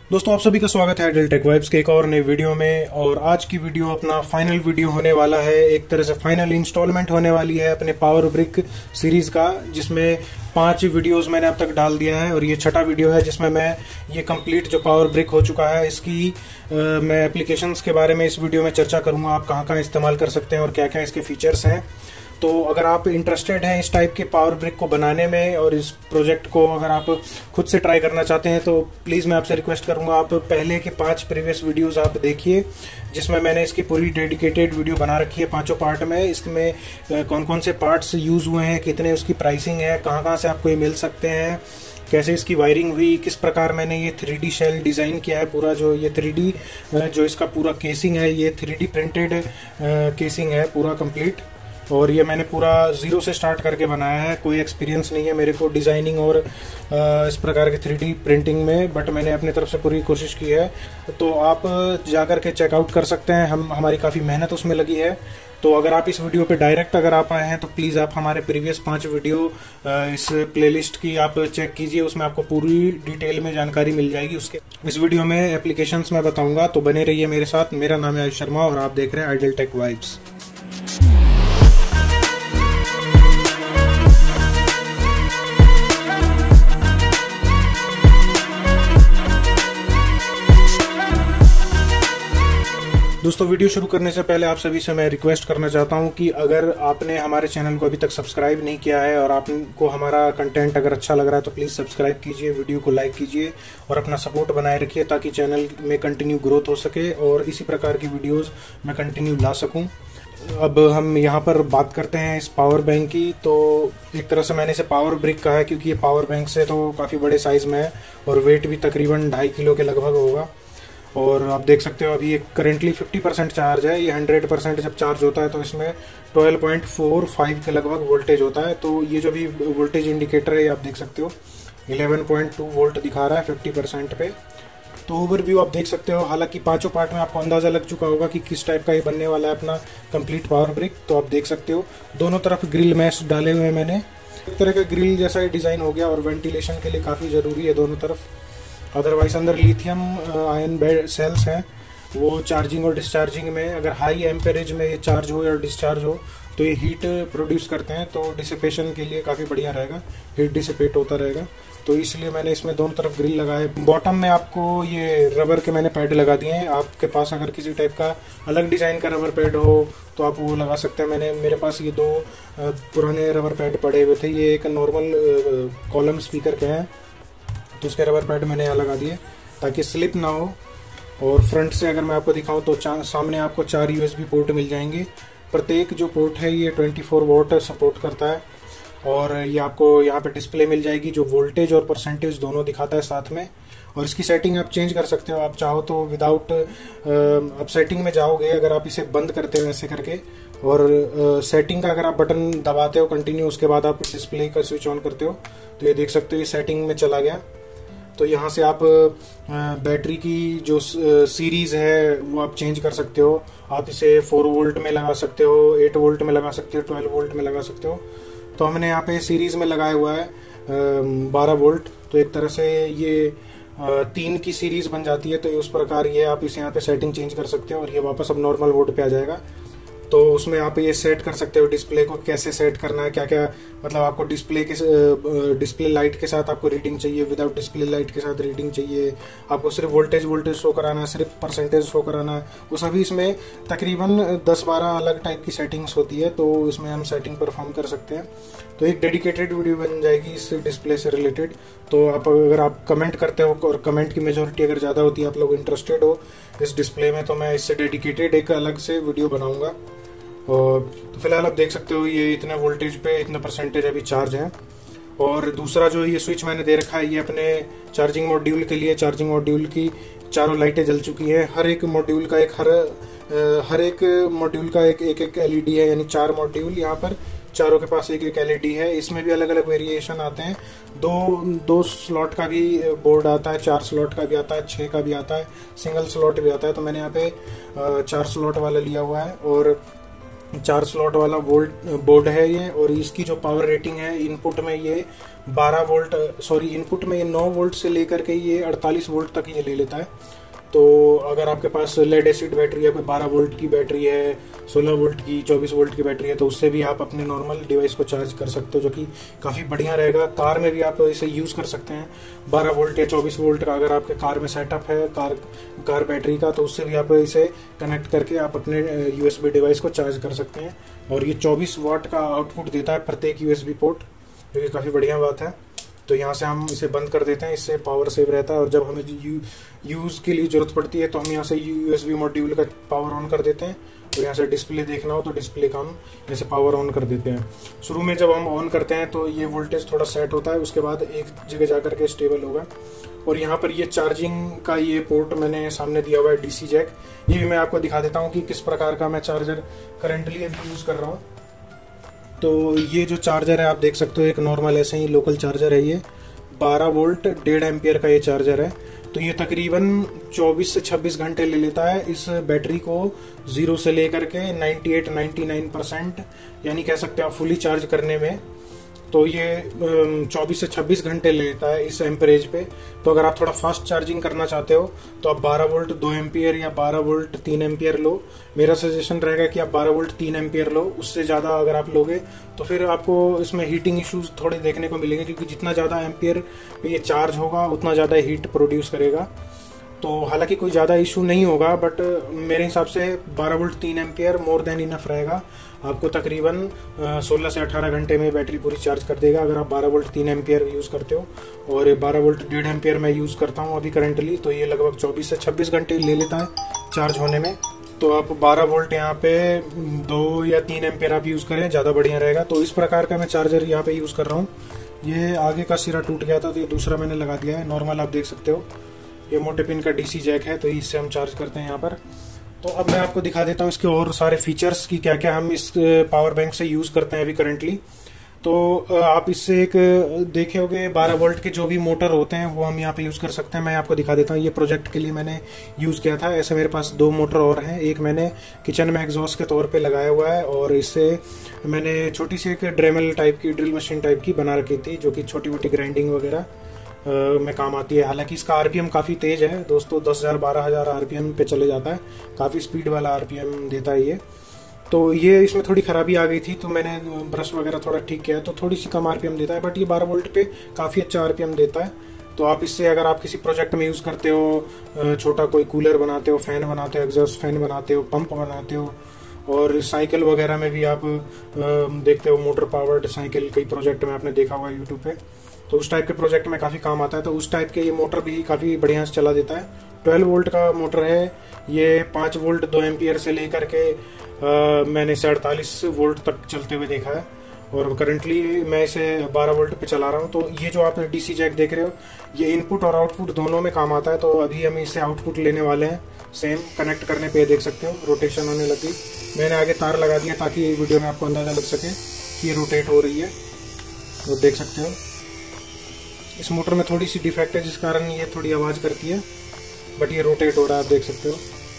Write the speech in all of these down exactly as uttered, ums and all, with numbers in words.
दोस्तों आप सभी का स्वागत है एयरटेल टेक वाइब्स के एक और नई वीडियो में। और आज की वीडियो अपना फाइनल वीडियो होने वाला है, एक तरह से फाइनल इंस्टॉलमेंट होने वाली है अपने पावर ब्रिक सीरीज का, जिसमें पांच वीडियोस मैंने अब तक डाल दिया है और ये छठा वीडियो है जिसमें मैं ये कंप्लीट जो पावर ब्रिक हो चुका है इसकी आ, मैं एप्लीकेशंस के बारे में इस वीडियो में चर्चा करूंगा। आप कहाँ कहाँ इस्तेमाल कर सकते हैं और क्या क्या इसके फीचर्स हैं। तो अगर आप इंटरेस्टेड हैं इस टाइप के पावर ब्रिक को बनाने में और इस प्रोजेक्ट को अगर आप खुद से ट्राई करना चाहते हैं तो प्लीज़ मैं आपसे रिक्वेस्ट करूंगा आप पहले के पांच प्रीवियस वीडियोस आप देखिए, जिसमें मैंने इसकी पूरी डेडिकेटेड वीडियो बना रखी है पांचों पार्ट में। इसमें कौन कौन से पार्ट्स यूज़ हुए हैं, कितने उसकी प्राइसिंग है, कहाँ कहाँ से आपको ये मिल सकते हैं, कैसे इसकी वायरिंग हुई, किस प्रकार मैंने ये थ्री डी शेल डिज़ाइन किया है। पूरा जो ये थ्री डी जो इसका पूरा केसिंग है ये थ्री डी प्रिंटेड केसिंग है पूरा कंप्लीट, और ये मैंने पूरा ज़ीरो से स्टार्ट करके बनाया है। कोई एक्सपीरियंस नहीं है मेरे को डिज़ाइनिंग और इस प्रकार के थ्री डी प्रिंटिंग में, बट मैंने अपनी तरफ से पूरी कोशिश की है। तो आप जा कर के चेकआउट कर सकते हैं, हम हमारी काफ़ी मेहनत उसमें लगी है। तो अगर आप इस वीडियो पे डायरेक्ट अगर आप आए हैं तो प्लीज़ आप हमारे प्रीवियस पांच वीडियो इस प्लेलिस्ट की आप चेक कीजिए, उसमें आपको पूरी डिटेल में जानकारी मिल जाएगी। उसके इस वीडियो में एप्लीकेशंस मैं बताऊंगा, तो बने रहिए मेरे साथ। मेरा नाम है आयुष शर्मा और आप देख रहे हैं एयरटेल टेक वाइब्स। दोस्तों वीडियो शुरू करने से पहले आप सभी से मैं रिक्वेस्ट करना चाहता हूं कि अगर आपने हमारे चैनल को अभी तक सब्सक्राइब नहीं किया है और आपको हमारा कंटेंट अगर अच्छा लग रहा है तो प्लीज़ सब्सक्राइब कीजिए, वीडियो को लाइक कीजिए और अपना सपोर्ट बनाए रखिए ताकि चैनल में कंटिन्यू ग्रोथ हो सके और इसी प्रकार की वीडियोज़ मैं कंटिन्यू ला सकूँ। अब हम यहाँ पर बात करते हैं इस पावर बैंक की। तो एक तरह से मैंने इसे पावर ब्रिक कहा है क्योंकि ये पावर बैंक से तो काफ़ी बड़े साइज़ में है और वेट भी तकरीबन ढाई किलो के लगभग होगा। और आप देख सकते हो अभी ये करेंटली फिफ्टी परसेंट चार्ज है। ये हंड्रेड परसेंट जब चार्ज होता है तो इसमें ट्वेल्व पॉइंट फोर फाइव के लगभग वोल्टेज होता है। तो ये जो भी वोल्टेज इंडिकेटर है आप देख सकते हो इलेवन पॉइंट टू वोल्ट दिखा रहा है फिफ्टी परसेंट पे। तो ओवरव्यू आप देख सकते हो, हालांकि पांचों पार्ट में आपको अंदाज़ा लग चुका होगा कि किस टाइप का ये बनने वाला है अपना कंप्लीट पावर ब्रिक। तो आप देख सकते हो दोनों तरफ ग्रिल मैश डाले हुए हैं मैंने, एक तरह का ग्रिल जैसा ही डिज़ाइन हो गया और वेंटिलेशन के लिए काफ़ी ज़रूरी है दोनों तरफ। अदरवाइज अंदर लिथियम आयन बेड सेल्स हैं, वो चार्जिंग और डिस्चार्जिंग में अगर हाई एम्पेरेज में ये चार्ज हो या डिस्चार्ज हो तो ये हीट प्रोड्यूस करते हैं, तो डिसिपेशन के लिए काफ़ी बढ़िया रहेगा, हीट डिसिपेट होता रहेगा। तो इसलिए मैंने इसमें दोनों तरफ ग्रिल लगाए। बॉटम में आपको ये रबर के मैंने पैड लगा दिए हैं। आपके पास अगर किसी टाइप का अलग डिज़ाइन का रबर पैड हो तो आप वो लगा सकते हैं। मैंने मेरे पास ये दो पुराने रबर पैड पड़े हुए थे, ये एक नॉर्मल कॉलम स्पीकर के हैं तो उसके रबर पैड मैंने यहाँ लगा दिए ताकि स्लिप ना हो। और फ्रंट से अगर मैं आपको दिखाऊं तो सामने आपको चार यूएसबी पोर्ट मिल जाएंगे। प्रत्येक जो पोर्ट है ये ट्वेंटी फोर वोल्ट सपोर्ट करता है और ये आपको यहाँ पे डिस्प्ले मिल जाएगी जो वोल्टेज और परसेंटेज दोनों दिखाता है साथ में। और इसकी सेटिंग आप चेंज कर सकते हो, आप चाहो तो विदाउट आप सेटिंग में जाओगे, अगर आप इसे बंद करते हो ऐसे करके और सेटिंग का अगर आप बटन दबाते हो कंटिन्यू, उसके बाद आप डिस्प्ले का स्विच ऑन करते हो तो ये देख सकते हो ये सेटिंग में चला गया। तो यहाँ से आप बैटरी की जो सीरीज़ है वो आप चेंज कर सकते हो। आप इसे फोर वोल्ट में लगा सकते हो, एट वोल्ट में लगा सकते हो, ट्वेल्व वोल्ट में लगा सकते हो। तो हमने यहाँ पे सीरीज़ में लगाया हुआ है बारह वोल्ट। तो एक तरह से ये तीन की सीरीज़ बन जाती है। तो उस प्रकार ये आप इस यहाँ पे सेटिंग चेंज कर सकते हो और ये वापस अब नॉर्मल वोल्ट पे आ जाएगा। तो उसमें आप ये सेट कर सकते हो डिस्प्ले को कैसे सेट करना है, क्या क्या मतलब आपको डिस्प्ले के डिस्प्ले लाइट के साथ आपको रीडिंग चाहिए, विदाउट डिस्प्ले लाइट के साथ रीडिंग चाहिए, आपको सिर्फ वोल्टेज वोल्टेज शो कराना है, सिर्फ परसेंटेज शो कराना है, वो सभी इसमें तकरीबन दस बारह अलग टाइप की सेटिंग्स होती है। तो इसमें हम सेटिंग परफॉर्म कर सकते हैं। तो एक डेडिकेटेड वीडियो बन जाएगी इस डिस्प्ले से रिलेटेड। तो आप अगर आप कमेंट करते हो और कमेंट की मेजोरिटी अगर ज़्यादा होती है, आप लोग इंटरेस्टेड हो इस डिस्प्ले में, तो मैं इससे डेडिकेटेड एक अलग से वीडियो बनाऊंगा। और तो फिलहाल आप देख सकते हो ये इतने वोल्टेज पे इतने परसेंटेज अभी चार्ज है। और दूसरा जो ये स्विच मैंने दे रखा है ये अपने चार्जिंग मॉड्यूल के लिए, चार्जिंग मॉड्यूल की चारों लाइटें जल चुकी हैं। हर एक मॉड्यूल का एक हर हर एक मॉड्यूल का एक एक एक एलईडी है, यानी चार मॉड्यूल यहाँ पर चारों के पास एक एक एलईडी है। इसमें भी अलग अलग वेरिएशन आते हैं, दो दो स्लॉट का भी बोर्ड आता है, चार स्लॉट का भी आता है, छः का भी आता है, सिंगल स्लॉट भी आता है। तो मैंने यहाँ पे चार स्लॉट वाला लिया हुआ है। और चार स्लॉट वाला वोल्ट बोर्ड है ये, और इसकी जो पावर रेटिंग है इनपुट में ये बारह वोल्ट सॉरी इनपुट में ये नौ वोल्ट से लेकर के ये अड़तालीस वोल्ट तक ये ले लेता है। तो अगर आपके पास लेड एसिड बैटरी है, कोई बारह वोल्ट की बैटरी है, सोलह वोल्ट की, चौबीस वोल्ट की बैटरी है, तो उससे भी आप अपने नॉर्मल डिवाइस को चार्ज कर सकते हो, जो कि काफ़ी बढ़िया रहेगा। कार में भी आप इसे यूज़ कर सकते हैं। बारह वोल्ट या चौबीस वोल्ट का अगर आपके कार में सेटअप है कार कार बैटरी का, तो उससे भी आप इसे कनेक्ट करके आप अपने यूएसबी डिवाइस को चार्ज कर सकते हैं। और ये चौबीस वाट का आउटपुट देता है प्रत्येक यूएसबी पोर्ट, जो कि काफ़ी बढ़िया बात है। तो यहाँ से हम इसे बंद कर देते हैं, इससे पावर सेव रहता है। और जब हमें यू यूज़ के लिए ज़रूरत पड़ती है तो हम यहाँ से यूएसबी मॉड्यूल का पावर ऑन कर देते हैं, और यहाँ से डिस्प्ले देखना हो तो डिस्प्ले का हम जैसे पावर ऑन कर देते हैं। शुरू में जब हम ऑन करते हैं तो ये वोल्टेज थोड़ा सेट होता है, उसके बाद एक जगह जा कर के स्टेबल होगा। और यहाँ पर ये चार्जिंग का ये पोर्ट मैंने सामने दिया हुआ है, डीसी जैक। ये भी मैं आपको दिखा देता हूँ कि किस प्रकार का मैं चार्जर करेंटली अभी यूज़ कर रहा हूँ। तो ये जो चार्जर है आप देख सकते हो, एक नॉर्मल ऐसे ही लोकल चार्जर है। ये बारह वोल्ट डेढ़ एम्पियर का ये चार्जर है। तो ये तकरीबन चौबीस से छब्बीस घंटे ले लेता है इस बैटरी को जीरो से लेकर के अट्ठानवे निन्यानवे परसेंट, यानी कह सकते हैं आप फुली चार्ज करने में। तो ये चौबीस से छब्बीस घंटे ले लेता है इस एम्परेज पे। तो अगर आप थोड़ा फास्ट चार्जिंग करना चाहते हो तो आप बारह वोल्ट दो एम्पियर या बारह वोल्ट तीन एम्पियर लो। मेरा सजेशन रहेगा कि आप बारह वोल्ट तीन एम्पियर लो। उससे ज़्यादा अगर आप लोगे तो फिर आपको इसमें हीटिंग इश्यूज थोड़े देखने को मिलेंगे, क्योंकि जितना ज़्यादा एम्पियर ये चार्ज होगा उतना ज़्यादा हीट प्रोड्यूस करेगा। तो हालांकि कोई ज़्यादा इशू नहीं होगा, बट मेरे हिसाब से बारह वोल्ट तीन एम्पियर मोर देन इनफ रहेगा। आपको तकरीबन सोलह से अठारह घंटे में बैटरी पूरी चार्ज कर देगा अगर आप बारह वोल्ट तीन एम्पियर यूज़ करते हो। और बारह वोल्ट डेढ़ एम्पियर मैं यूज़ करता हूँ अभी करंटली, तो ये लगभग चौबीस से छब्बीस घंटे ले लेता है चार्ज होने में। तो आप बारह वोल्ट यहाँ पे दो या तीन एम्पियर आप यूज़ करें, ज़्यादा बढ़िया रहेगा। तो इस प्रकार का मैं चार्जर यहाँ पे यूज़ कर रहा हूँ। ये आगे का सिरा टूट गया था तो ये दूसरा मैंने लगा दिया है, नॉर्मल आप देख सकते हो। ये मोटे पिन का डीसी जैक है, तो इससे हम चार्ज करते हैं यहाँ पर। तो अब मैं आपको दिखा देता हूँ इसके और सारे फीचर्स की क्या क्या हम इस पावर बैंक से यूज़ करते हैं अभी करंटली। तो आप इससे एक देखे होंगे बारह वोल्ट के जो भी मोटर होते हैं वो हम यहाँ पे यूज़ कर सकते हैं। मैं आपको दिखा देता हूँ, ये प्रोजेक्ट के लिए मैंने यूज़ किया था। ऐसे मेरे पास दो मोटर और हैं, एक मैंने किचन में एग्जॉस्ट के तौर पे लगाया हुआ है, और इससे मैंने छोटी सी एक ड्रेमल टाइप की ड्रिल मशीन टाइप की बना रखी थी, जो कि छोटी मोटी ग्राइंडिंग वगैरह Uh, में काम आती है। हालांकि इसका आरपीएम काफ़ी तेज़ है दोस्तों, दस हज़ार बारह हज़ार आरपीएम पे चले जाता है, काफ़ी स्पीड वाला आरपीएम देता है ये। तो ये इसमें थोड़ी ख़राबी आ गई थी, तो मैंने ब्रश वगैरह थोड़ा ठीक किया, तो थोड़ी सी कम आरपीएम देता है, बट ये बारह वोल्ट पे काफ़ी अच्छा आरपीएम देता है। तो आप इससे अगर आप किसी प्रोजेक्ट में यूज़ करते हो, छोटा कोई कूलर बनाते हो, फ़ैन बनाते हो, एग्जॉस्ट फैन बनाते हो, पंप बनाते हो, और साइकिल वगैरह में भी आप देखते हो, मोटर पावर्ड साइकिल कई प्रोजेक्ट में आपने देखा होगा यूट्यूब पे, तो उस टाइप के प्रोजेक्ट में काफ़ी काम आता है। तो उस टाइप के ये मोटर भी काफ़ी बढ़िया से चला देता है। ट्वेल्व वोल्ट का मोटर है ये, पाँच वोल्ट दो एम्पियर से लेकर के आ, मैंने इसे अड़तालीस वोल्ट तक चलते हुए देखा है, और करंटली मैं इसे बारह वोल्ट पे चला रहा हूँ। तो ये जो आप डीसी जैक देख रहे हो, ये इनपुट और आउटपुट दोनों में काम आता है। तो अभी हम इससे आउटपुट लेने वाले हैं, सेम कनेक्ट करने पे देख सकते हो रोटेशन होने लगी। मैंने आगे तार लगा दिया ताकि वीडियो में आपको अंदाज़ा लग सके कि ये रोटेट हो रही है, तो देख सकते हो। इस मोटर में थोड़ी सी डिफेक्ट है जिस कारण ये थोड़ी आवाज़ करती है, बट ये रोटेट हो रहा है, आप देख सकते हो,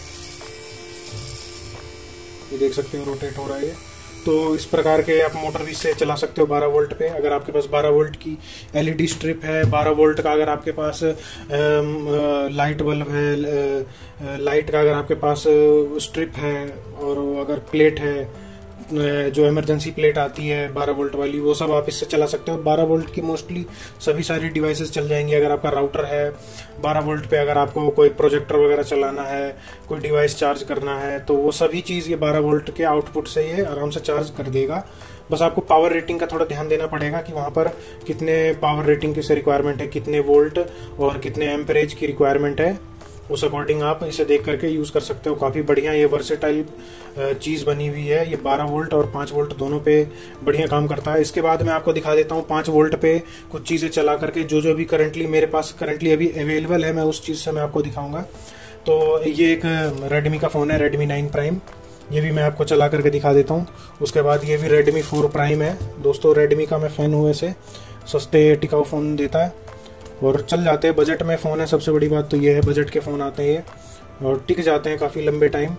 ये देख सकते हो रोटेट हो रहा है ये। तो इस प्रकार के आप मोटर भी से चला सकते हो बारह वोल्ट पे। अगर आपके पास बारह वोल्ट की एलईडी स्ट्रिप है, बारह वोल्ट का अगर आपके पास लाइट बल्ब है, लाइट का अगर आपके पास स्ट्रिप है, और अगर प्लेट है जो इमरजेंसी प्लेट आती है बारह वोल्ट वाली, वो सब आप इससे चला सकते हो। बारह वोल्ट की मोस्टली सभी सारी डिवाइसेस चल जाएंगी। अगर आपका राउटर है बारह वोल्ट पे, अगर आपको कोई प्रोजेक्टर वगैरह चलाना है, कोई डिवाइस चार्ज करना है, तो वो सभी चीज़ ये बारह वोल्ट के आउटपुट से ये आराम से चार्ज कर देगा। बस आपको पावर रेटिंग का थोड़ा ध्यान देना पड़ेगा कि वहाँ पर कितने पावर रेटिंग की रिक्वायरमेंट है, कितने वोल्ट और कितने एम्परेज की रिक्वायरमेंट है, उस अकॉर्डिंग आप इसे देख करके यूज़ कर सकते हो। काफ़ी बढ़िया ये वर्सेटाइल चीज़ बनी हुई है। ये बारह वोल्ट और पाँच वोल्ट दोनों पे बढ़िया काम करता है। इसके बाद मैं आपको दिखा देता हूँ पाँच वोल्ट पे कुछ चीज़ें चला करके, जो जो भी करंटली मेरे पास करंटली अभी अवेलेबल है, मैं उस चीज़ से मैं आपको दिखाऊंगा। तो ये एक रेडमी का फ़ोन है, रेडमी नाइन प्राइम, ये भी मैं आपको चला करके दिखा देता हूँ। उसके बाद ये भी रेडमी फोर प्राइम है दोस्तों। रेडमी का मैं फ़ैन हूँ, ऐसे सस्ते टिकाऊ फ़ोन देता है और चल जाते हैं। बजट में फ़ोन है, सबसे बड़ी बात तो ये है, बजट के फ़ोन आते हैं ये और टिक जाते हैं काफ़ी लंबे टाइम।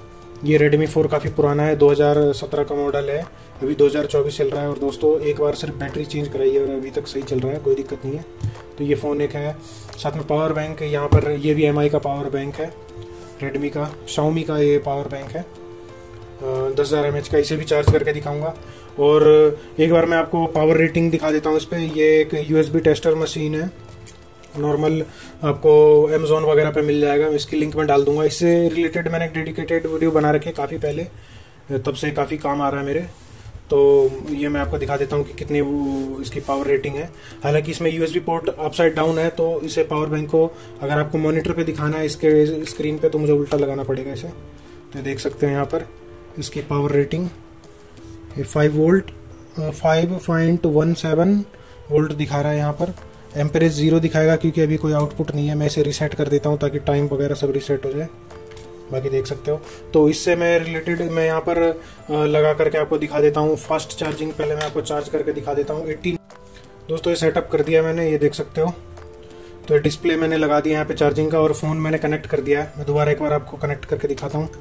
ये Redmi फोर काफ़ी पुराना है, दो हज़ार सत्रह का मॉडल है, अभी दो हज़ार चौबीस चल रहा है। और दोस्तों एक बार सिर्फ बैटरी चेंज कराई है और अभी तक सही चल रहा है, कोई दिक्कत नहीं है। तो ये फ़ोन एक है, साथ में पावर बैंक यहाँ पर, ये भी एम आई का पावर बैंक है, Redmi का, Xiaomi का ये पावर बैंक है दस हज़ार एम एच का, इसे भी चार्ज करके दिखाऊंगा। और एक बार मैं आपको पावर रेटिंग दिखा देता हूँ इस पर। ये एक U S B tester machine है, नॉर्मल आपको अमेज़ॉन वगैरह पे मिल जाएगा, इसकी लिंक मैं डाल दूंगा। इससे रिलेटेड मैंने एक डेडिकेटेड वीडियो बना रखी है काफ़ी पहले, तब से काफ़ी काम आ रहा है मेरे। तो ये मैं आपको दिखा देता हूँ कि कितनी वो इसकी पावर रेटिंग है। हालांकि इसमें यूएसबी पोर्ट अपसाइड डाउन है, तो इसे पावर बैंक को अगर आपको मॉनिटर पे दिखाना है इसके स्क्रीन पे, तो मुझे उल्टा लगाना पड़ेगा इसे। तो देख सकते हैं यहाँ पर इसकी पावर रेटिंग, ये five volt five point one seven volt दिखा रहा है। यहाँ पर एम्परेज ज़ीरो दिखाएगा क्योंकि अभी कोई आउटपुट नहीं है। मैं इसे रीसेट कर देता हूँ ताकि टाइम वगैरह सब रीसेट हो जाए। बाकी देख सकते हो। तो इससे मैं रिलेटेड मैं यहाँ पर लगा करके आपको दिखा देता हूँ फास्ट चार्जिंग। पहले मैं आपको चार्ज करके दिखा देता हूँ। एटीन दोस्तों ये सेटअप कर दिया मैंने, ये देख सकते हो। तो डिस्प्ले मैंने लगा दिया यहाँ पे चार्जिंग का, और फ़ोन मैंने कनेक्ट कर दिया है। मैं दोबारा एक बार आपको कनेक्ट करके दिखाता हूँ।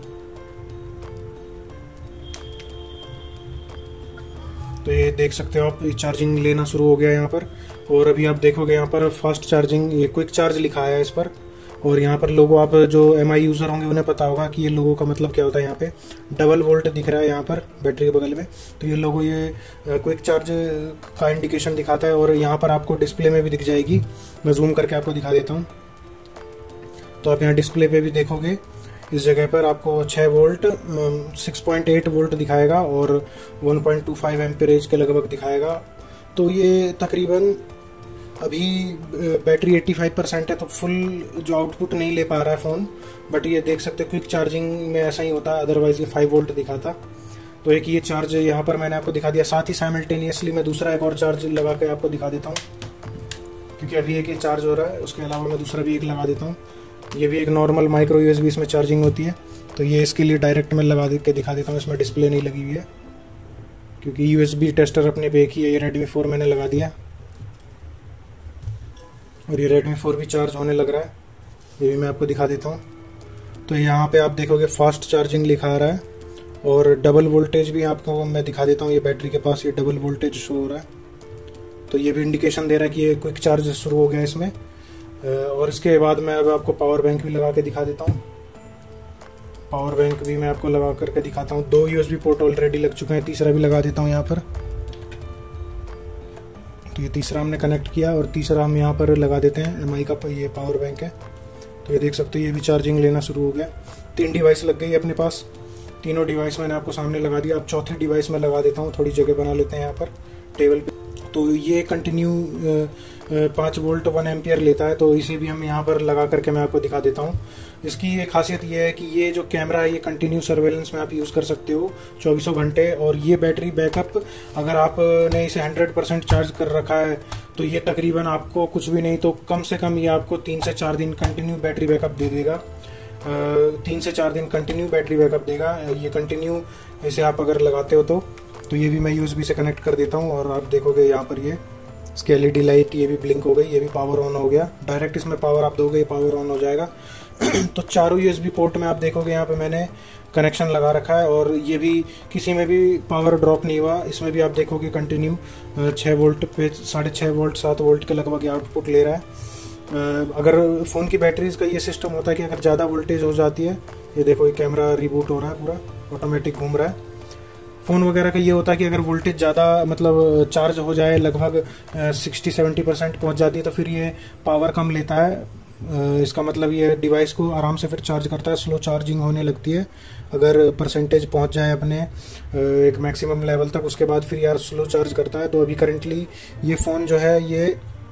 तो ये देख सकते हो आप, चार्जिंग लेना शुरू हो गया यहाँ पर। और अभी आप देखोगे यहाँ पर फास्ट चार्जिंग, ये क्विक चार्ज लिखा है इस पर। और यहाँ पर लोगो, आप जो एम आई यूज़र होंगे उन्हें पता होगा कि ये लोगो का मतलब क्या होता है। यहाँ पे डबल वोल्ट दिख रहा है यहाँ पर बैटरी के बगल में, तो ये लोगो ये क्विक चार्ज का इंडिकेशन दिखाता है। और यहाँ पर आपको डिस्प्ले में भी दिख जाएगी, मैं जूम करके आपको दिखा देता हूँ। तो आप यहाँ डिस्प्ले पे भी देखोगे, इस जगह पर आपको छह volt six point eight volt दिखाएगा और one point two five amperage के लगभग दिखाएगा। तो ये तकरीबन अभी बैटरी पचासी परसेंट है, तो फुल जो आउटपुट नहीं ले पा रहा है फ़ोन। बट ये देख सकते हो क्विक चार्जिंग में ऐसा ही होता है, अदरवाइज ये फाइव वोल्ट दिखाता। तो एक ये चार्ज यहाँ पर मैंने आपको दिखा दिया। साथ ही साइमल्टेनियसली मैं दूसरा एक और चार्ज लगा के आपको दिखा देता हूँ, क्योंकि अभी एक ये चार्ज हो रहा है, उसके अलावा मैं दूसरा भी एक लगा देता हूँ। ये भी एक नॉर्मल माइक्रो यूएसबी इसमें चार्जिंग होती है, तो ये इसके लिए डायरेक्ट मैं लगा के दिखा देता हूँ। इसमें डिस्प्ले नहीं लगी हुई है क्योंकि यूएसबी टेस्टर अपने पे एक ही है। ये रेडमी फोर मैंने लगा दिया और ये रेडमी फोर भी चार्ज होने लग रहा है, ये भी मैं आपको दिखा देता हूँ। तो यहाँ पे आप देखोगे फास्ट चार्जिंग लिखा आ रहा है और डबल वोल्टेज भी आपको मैं दिखा देता हूँ। ये बैटरी के पास ये डबल वोल्टेज शो हो रहा है, तो ये भी इंडिकेशन दे रहा है कि ये क्विक चार्ज शुरू हो गया इसमें। और इसके बाद मैं अब आपको पावर बैंक भी लगा के दिखा देता हूँ। पावर बैंक भी मैं आपको लगा करके दिखाता हूँ। दो यूएसबी पोर्ट ऑलरेडी लग चुके हैं, तीसरा भी लगा देता हूँ यहाँ पर। तो ये तीसरा हमने कनेक्ट किया और तीसरा हम यहाँ पर लगा देते हैं। एम आई का ये पावर बैंक है, तो ये देख सकते हो ये भी चार्जिंग लेना शुरू हो गया। तीन डिवाइस लग गई अपने पास, तीनों डिवाइस मैंने आपको सामने लगा दिया। अब चौथी डिवाइस में लगा देता हूँ, थोड़ी जगह बना लेते हैं यहाँ पर टेबल पे। तो ये कंटिन्यू पाँच वोल्ट वन एम्पियर लेता है, तो इसे भी हम यहाँ पर लगा करके मैं आपको दिखा देता हूँ। इसकी एक खासियत ये है कि ये जो कैमरा है ये कंटिन्यू सर्वेलेंस में आप यूज़ कर सकते हो चौबीसों घंटे। और ये बैटरी बैकअप, अगर आपने इसे हंड्रेड परसेंट चार्ज कर रखा है तो ये तकरीबन आपको कुछ भी नहीं तो कम से कम ये आपको तीन से चार दिन कंटिन्यू बैटरी बैकअप दे देगा। तीन से चार दिन कंटिन्यू बैटरी बैकअप देगा ये कंटिन्यू, इसे आप अगर लगाते हो तो। तो ये भी मैं यूएसबी से कनेक्ट कर देता हूँ और आप देखोगे यहाँ पर ये इसकी एलईडी लाइट ये भी ब्लिंक हो गई, ये भी पावर ऑन हो गया। डायरेक्ट इसमें पावर आप दोगे, पावर ऑन हो जाएगा। तो चारों यूएसबी पोर्ट में आप देखोगे यहाँ पे मैंने कनेक्शन लगा रखा है और ये भी किसी में भी पावर ड्रॉप नहीं हुआ। इसमें भी आप देखोगे कंटिन्यू छः वोल्ट पे साढ़े छः वोल्ट सात वोल्ट के लगभग आउटपुट ले रहा है। अगर फ़ोन की बैटरीज का ये सिस्टम होता है कि अगर ज़्यादा वोल्टेज हो जाती है, ये देखो ये कैमरा रिबूट हो रहा है, पूरा ऑटोमेटिक घूम रहा है। फ़ोन वगैरह का ये होता है कि अगर वोल्टेज ज़्यादा मतलब चार्ज हो जाए, लगभग सिक्सटी सेवेंटी परसेंट पहुँच जाती है, तो फिर ये पावर कम लेता है। इसका मतलब ये डिवाइस को आराम से फिर चार्ज करता है, स्लो चार्जिंग होने लगती है अगर परसेंटेज पहुँच जाए अपने एक मैक्सिमम लेवल तक, उसके बाद फिर यार स्लो चार्ज करता है। तो अभी करंटली ये फ़ोन जो है ये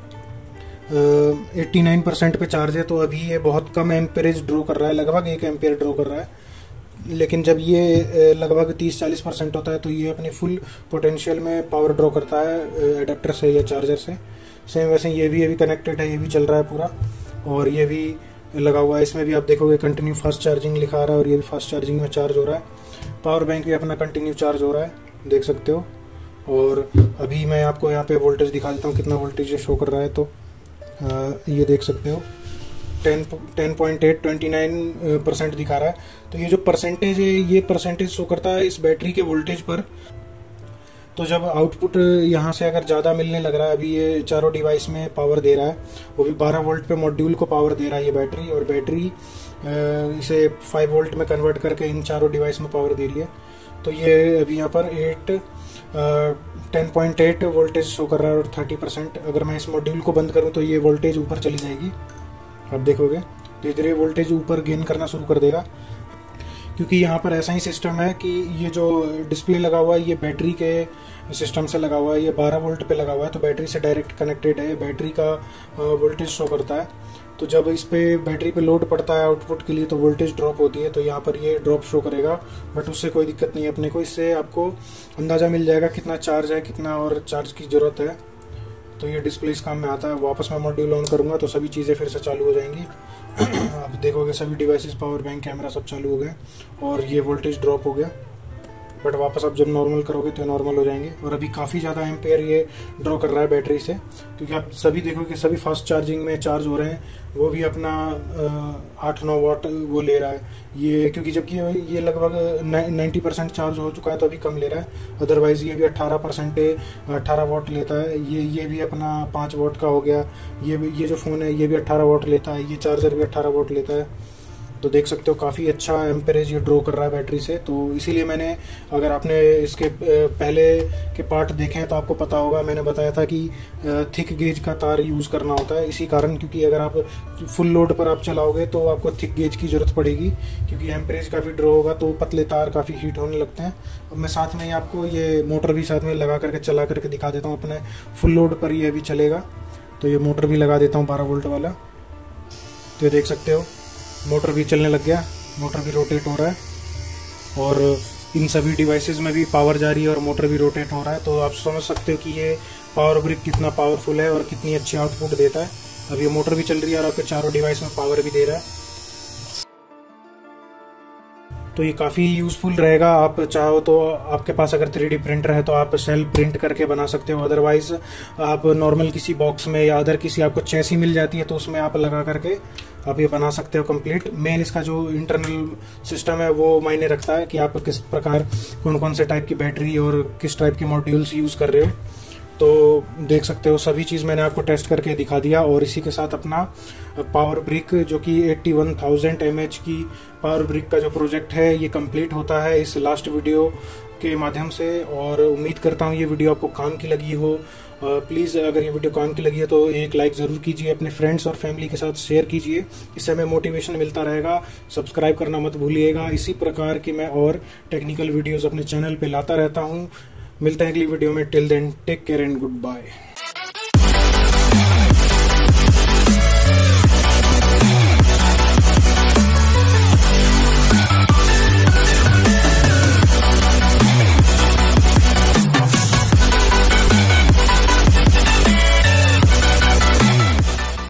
एट्टी नाइन परसेंट पे चार्ज है, तो अभी ये बहुत कम एम्पीरेज ड्रॉ कर रहा है, लगभग एक एम्पियर ड्रॉ कर रहा है। लेकिन जब ये लगभग तीस चालीस परसेंट होता है तो ये अपनी फुल पोटेंशियल में पावर ड्रॉ करता है एडेप्टर से या चार्जर से। सेम वैसे ये भी अभी कनेक्टेड है, ये भी चल रहा है पूरा और ये भी लगा हुआ है। इसमें भी आप देखोगे कंटिन्यू फास्ट चार्जिंग लिखा आ रहा है और ये भी फास्ट चार्जिंग में चार्ज हो रहा है। पावर बैंक भी अपना कंटिन्यू चार्ज हो रहा है, देख सकते हो। और अभी मैं आपको यहाँ पे वोल्टेज दिखा देता हूँ कितना वोल्टेज शो कर रहा है। तो आ, ये देख सकते हो ten ten point eight twenty nine percent दिखा रहा है। तो ये जो परसेंटेज है ये परसेंटेज शो करता है इस बैटरी के वोल्टेज पर। तो जब आउटपुट यहाँ से अगर ज़्यादा मिलने लग रहा है, अभी ये चारों डिवाइस में पावर दे रहा है, वो भी बारह वोल्ट पे मॉड्यूल को पावर दे रहा है ये बैटरी, और बैटरी इसे फाइव वोल्ट में कन्वर्ट करके इन चारों डिवाइस में पावर दे रही है। तो ये अभी यहाँ पर eight ten point eight voltage show कर रहा है और थर्टी परसेंट। अगर मैं इस मॉड्यूल को बंद करूँ तो ये वोल्टेज ऊपर चली जाएगी, आप देखोगे धीरे धीरे वोल्टेज ऊपर गेन करना शुरू कर देगा, क्योंकि यहाँ पर ऐसा ही सिस्टम है कि ये जो डिस्प्ले लगा हुआ है ये बैटरी के सिस्टम से लगा हुआ है, ये बारह वोल्ट पे लगा हुआ है, तो बैटरी से डायरेक्ट कनेक्टेड है, बैटरी का वोल्टेज शो करता है। तो जब इस पे बैटरी पे लोड पड़ता है आउटपुट के लिए तो वोल्टेज ड्रॉप होती है, तो यहाँ पर ये ड्रॉप शो करेगा, बट उससे कोई दिक्कत नहीं है अपने को। इससे आपको अंदाज़ा मिल जाएगा कितना चार्ज है, कितना और चार्ज की ज़रूरत है। तो ये डिस्प्ले इस काम में आता है। वापस मैं मॉड्यूल ऑन करूँगा तो सभी चीज़ें फिर से चालू हो जाएंगी। आप देखोगे सभी डिवाइसेस, पावर बैंक, कैमरा सब चालू हो गए और ये वोल्टेज ड्रॉप हो गया, बट वापस आप जब नॉर्मल करोगे तो नॉर्मल हो जाएंगे। और अभी काफ़ी ज़्यादा एम्पेयर ये ड्रॉ कर रहा है बैटरी से, क्योंकि आप सभी देखोगे सभी फास्ट चार्जिंग में चार्ज हो रहे हैं, वो भी अपना आठ नौ वाट वो ले रहा है ये, क्योंकि जबकि ये लगभग नाइन्टी परसेंट चार्ज हो चुका है तो अभी कम ले रहा है। अदरवाइज़ ये भी अट्ठारह परसेंट अट्ठारह वाट लेता है, ये ये भी अपना पाँच वाट का हो गया। ये भी ये जो फ़ोन है ये भी अट्ठारह वाट लेता है, ये चार्जर भी अट्ठारह वाट लेता है। तो देख सकते हो काफ़ी अच्छा एम्परेज ये ड्रॉ कर रहा है बैटरी से। तो इसीलिए मैंने, अगर आपने इसके पहले के पार्ट देखे हैं तो आपको पता होगा, मैंने बताया था कि थिक गेज का तार यूज़ करना होता है, इसी कारण, क्योंकि अगर आप फुल लोड पर आप चलाओगे तो आपको थिक गेज की ज़रूरत पड़ेगी, क्योंकि एम्परेज काफ़ी ड्रॉ होगा तो पतले तार काफ़ी हीट होने लगते हैं। अब मैं साथ में ही आपको ये मोटर भी साथ में लगा करके चला करके दिखा देता हूँ। अपने फुल लोड पर ये अभी चलेगा, तो ये मोटर भी लगा देता हूँ बारह वोल्ट वाला। तो ये देख सकते हो मोटर भी चलने लग गया, मोटर भी रोटेट हो रहा है और इन सभी डिवाइसेस में भी पावर जा रही है और मोटर भी रोटेट हो रहा है। तो आप समझ सकते हो कि ये पावर ब्रिक कितना पावरफुल है और कितनी अच्छी आउटपुट देता है। अब ये मोटर भी चल रही है और आपके चारों डिवाइस में पावर भी दे रहा है। तो ये काफ़ी यूज़फुल रहेगा। आप चाहो तो आपके पास अगर थ्री डी प्रिंटर है तो आप सेल प्रिंट करके बना सकते हो, अदरवाइज आप नॉर्मल किसी बॉक्स में या अदर किसी आपको चैसी मिल जाती है तो उसमें आप लगा करके आप ये बना सकते हो कंप्लीट। मेन इसका जो इंटरनल सिस्टम है वो मायने रखता है कि आप किस प्रकार कौन कौन से टाइप की बैटरी और किस टाइप के मॉड्यूल्स यूज़ कर रहे हो। तो देख सकते हो सभी चीज़ मैंने आपको टेस्ट करके दिखा दिया। और इसी के साथ अपना पावर ब्रिक जो कि इक्यासी हज़ार एम एच की पावर ब्रिक का जो प्रोजेक्ट है ये कंप्लीट होता है इस लास्ट वीडियो के माध्यम से। और उम्मीद करता हूँ ये वीडियो आपको काम की लगी हो। प्लीज़ अगर ये वीडियो काम की लगी है तो एक लाइक ज़रूर कीजिए, अपने फ्रेंड्स और फैमिली के साथ शेयर कीजिए, इससे हमें मोटिवेशन मिलता रहेगा। सब्सक्राइब करना मत भूलिएगा। इसी प्रकार की मैं और टेक्निकल वीडियोज़ अपने चैनल पर लाता रहता हूँ। मिलते हैं अगली वीडियो में। Till then take care and good bye.